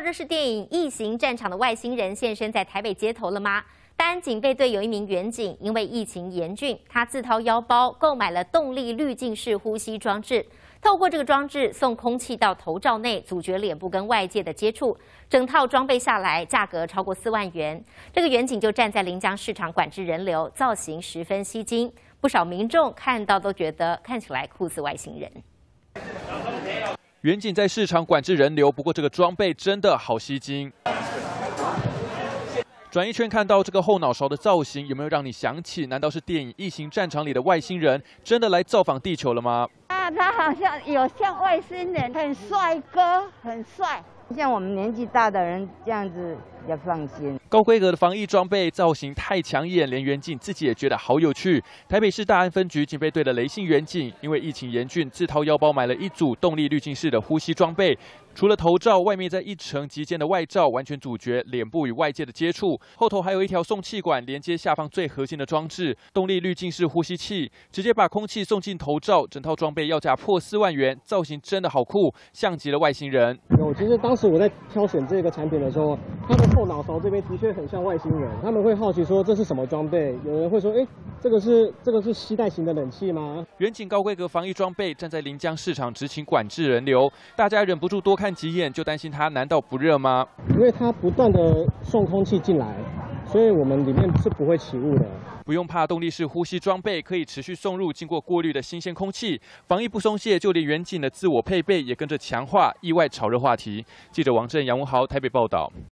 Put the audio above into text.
这是电影《异形战场》的外星人现身在台北街头了吗？大安警备队有一名员警，因为疫情严峻，他自掏腰包购买了动力滤镜式呼吸装置，透过这个装置送空气到头罩内，阻绝脸部跟外界的接触。整套装备下来，价格超过4万元。这个员警就站在临江市场管制人流，造型十分吸睛，不少民众看到都觉得看起来酷似外星人。 远景在市场管制人流，不过这个装备真的好吸睛。转一圈看到这个后脑勺的造型，有没有让你想起？难道是电影《异形战场》里的外星人真的来造访地球了吗？ 啊，他好像有像外星人，很帅哥，很帅。像我们年纪大的人这样子比较放心。 高规格的防疫装备造型太抢眼，连远景自己也觉得好有趣。台北市大安分局警备队的雷姓远景，因为疫情严峻，自掏腰包买了一组动力滤镜式的呼吸装备。 除了头罩，外面再一层极尖的外罩，完全阻绝脸部与外界的接触。后头还有一条送气管连接下方最核心的装置——动力滤镜式呼吸器，直接把空气送进头罩。整套装备要价破4万元，造型真的好酷，像极了外星人。 其实当时我在挑选这个产品的时候，它的后脑勺这边的确很像外星人。他们会好奇说这是什么装备？有人会说，这个是吸带型的冷气吗？ 远景高规格防疫装备站在临江市场执勤管制人流，大家忍不住多看几眼，就担心它难道不热吗？ 因为它不断的送空气进来，所以我们里面是不会起雾的。 不用怕，动力式呼吸装备可以持续送入经过过滤的新鲜空气，防疫不松懈，就连远景的自我配备也跟着强化，意外炒热话题。记者王震、杨文豪台北报道。